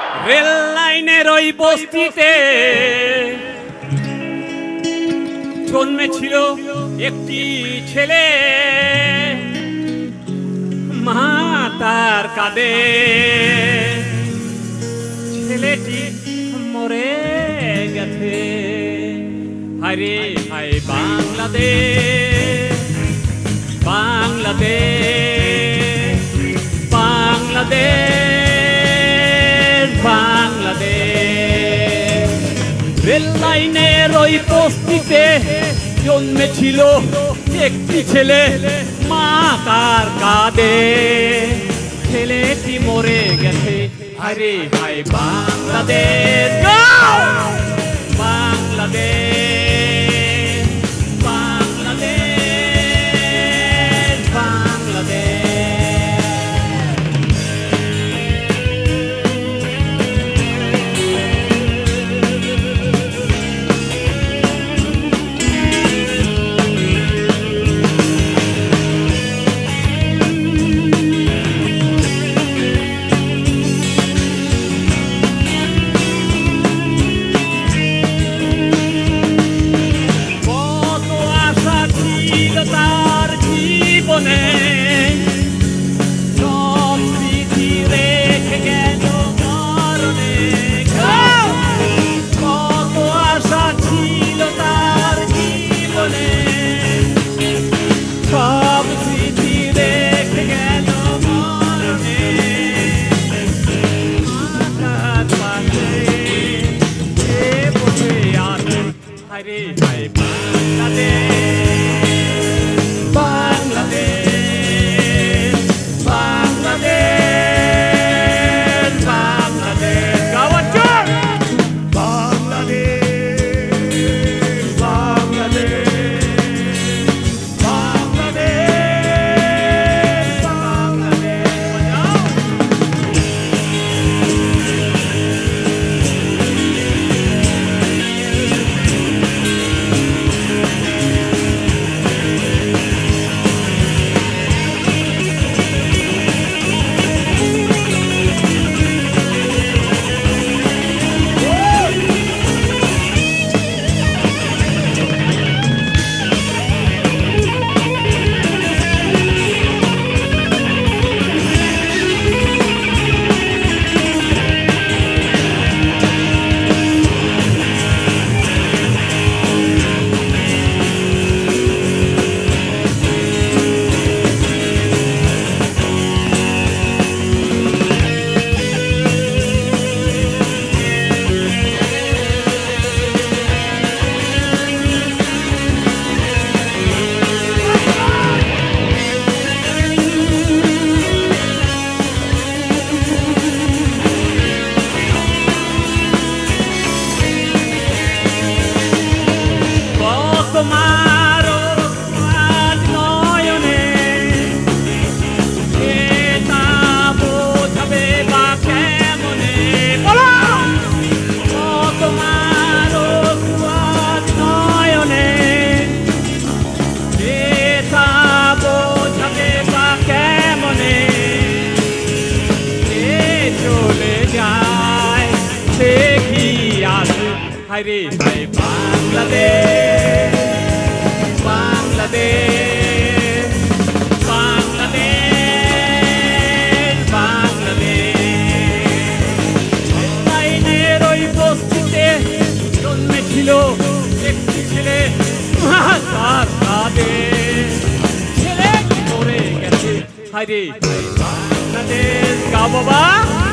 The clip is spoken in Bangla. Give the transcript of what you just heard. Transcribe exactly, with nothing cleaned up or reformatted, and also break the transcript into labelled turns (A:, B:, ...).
A: রেল লাইনের ওই বস্তিতে জন্মেছিল একটি ছেলে, মা তার কাঁদে, ছেলেটি মরে গেছে। হায়রে হায় বাংলাদেশ, বাংলাদেশ, বাংলাদেশ, বাংলাদেশ। রেল লাইনের ওই বস্তিতে জন্মেছিল একটি ছেলে, মা তার কাঁদে, ছেলেটি মরে গেছে। হায়রে হায় বাংলাদেশ, বাংলাদেশ, বাংলাদেশ, বাংলাদেশ। হায়রে হায় বাংলাদেশ, বাংলাদেশ, বাংলাদেশ, বাংলাদেশ। গাওয়া চল। বাংলাদেশ, বাংলাদেশ, বাংলাদেশ, হায়রে হায় বাংলাদেশ, বাংলাদেশ, বাংলাদেশ, বাংলাদেশ। লাইনের ওই বস্তিতে জন্মেছিল একটি ছেলে, মা তার কাঁদে, ছেলে মরে গেছে। হায়রে হায় বাংলাদেশ। গা বাবা।